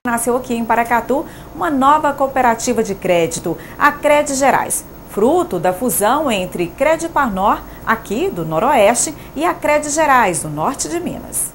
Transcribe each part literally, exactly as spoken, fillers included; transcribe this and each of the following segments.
Nasceu aqui em Paracatu uma nova cooperativa de crédito, a Crede Gerais, fruto da fusão entre Crede Parnor, aqui do Noroeste, e a Crede Gerais, do Norte de Minas.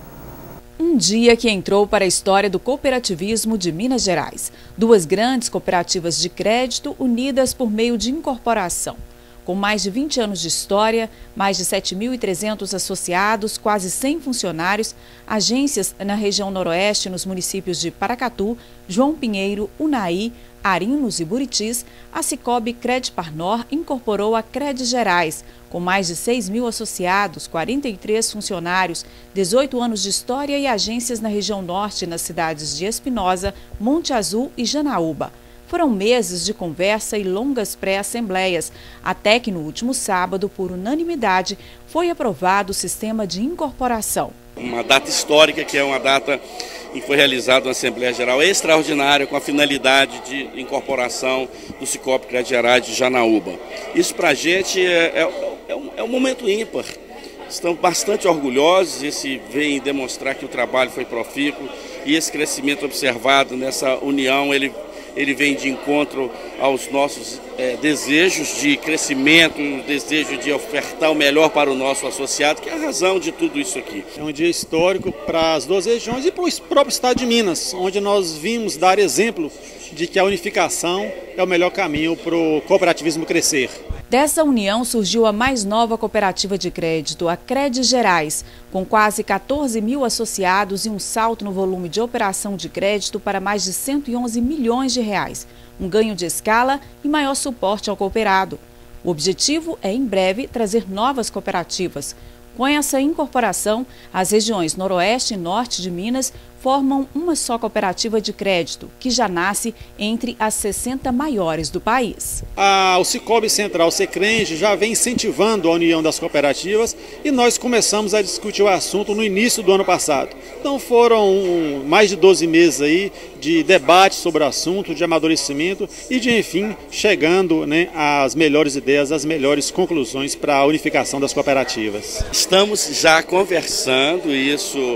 Um dia que entrou para a história do cooperativismo de Minas Gerais. Duas grandes cooperativas de crédito unidas por meio de incorporação. Com mais de vinte anos de história, mais de sete mil e trezentos associados, quase cem funcionários, agências na região noroeste, nos municípios de Paracatu, João Pinheiro, Unaí, Arinos e Buritis, a Cicobi Crede Parnor incorporou a Crede Gerais, com mais de seis mil associados, quarenta e três funcionários, dezoito anos de história e agências na região norte, nas cidades de Espinosa, Monte Azul e Janaúba. Foram meses de conversa e longas pré-assembleias, até que no último sábado, por unanimidade, foi aprovado o sistema de incorporação. Uma data histórica, que é uma data em que foi realizada uma Assembleia Geral extraordinária com a finalidade de incorporação do Cicobi Crede Gerais de Janaúba. Isso para a gente é, é, é, um, é um momento ímpar. Estamos bastante orgulhosos, esse vem demonstrar que o trabalho foi profícuo e esse crescimento observado nessa união, ele Ele vem de encontro aos nossos é, desejos de crescimento, o desejo de ofertar o melhor para o nosso associado, que é a razão de tudo isso aqui. É um dia histórico para as duas regiões e para o próprio estado de Minas, onde nós vimos dar exemplo de que a unificação é o melhor caminho para o cooperativismo crescer. Dessa união surgiu a mais nova cooperativa de crédito, a Crede Gerais, com quase quatorze mil associados e um salto no volume de operação de crédito para mais de cento e onze milhões de reais, um ganho de escala e maior suporte ao cooperado. O objetivo é, em breve, trazer novas cooperativas. Com essa incorporação, as regiões Noroeste e Norte de Minas formam uma só cooperativa de crédito, que já nasce entre as sessenta maiores do país. A, o Cicobi Central, Secrenge, já vem incentivando a união das cooperativas e nós começamos a discutir o assunto no início do ano passado. Então foram um, mais de doze meses aí de debate sobre o assunto, de amadurecimento e de, enfim, chegando, né, às melhores ideias, às melhores conclusões para a unificação das cooperativas. Estamos já conversando isso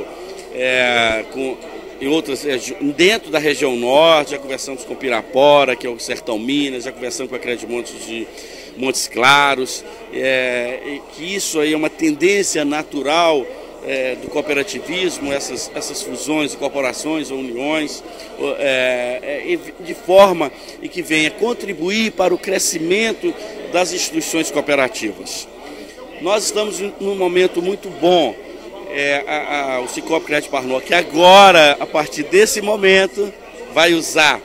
é, com, em outras, dentro da região norte, já conversamos com Pirapora, que é o Sertão Minas, já conversamos com a Crede Montes de Montes Claros, é, que isso aí é uma tendência natural é, do cooperativismo, essas, essas fusões, incorporações ou uniões, é, é, de forma e que venha contribuir para o crescimento das instituições cooperativas. Nós estamos num momento muito bom, é, a, a, o Cicobi Crede Parnor, que agora, a partir desse momento, vai usar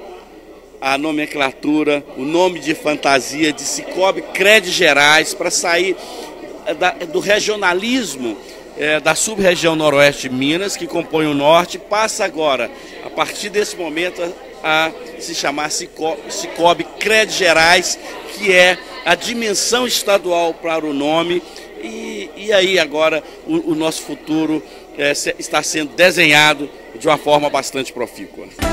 a nomenclatura, o nome de fantasia de Cicobi Crede Gerais, para sair da, do regionalismo é, da sub-região Noroeste de Minas, que compõe o Norte, passa agora, a partir desse momento, a, a se chamar Cicobi, Cicobi Crede Gerais, que é a dimensão estadual para o nome, e, e aí agora o, o nosso futuro é, está sendo desenhado de uma forma bastante profícua.